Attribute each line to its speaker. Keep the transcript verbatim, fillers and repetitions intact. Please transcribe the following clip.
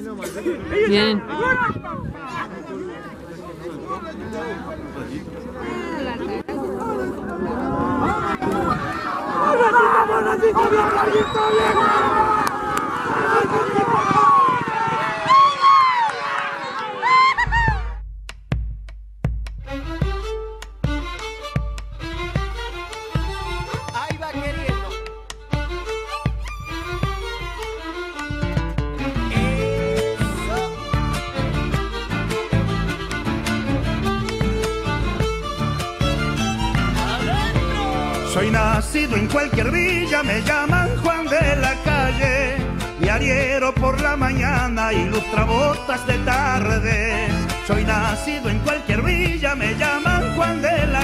Speaker 1: Bien.
Speaker 2: Ahí va queriendo.
Speaker 3: Soy nacido en cualquier villa, me llaman Juan de la Calle, y arriero por la mañana y lustrabotas de tarde. Soy nacido en cualquier villa, me llaman Juan de la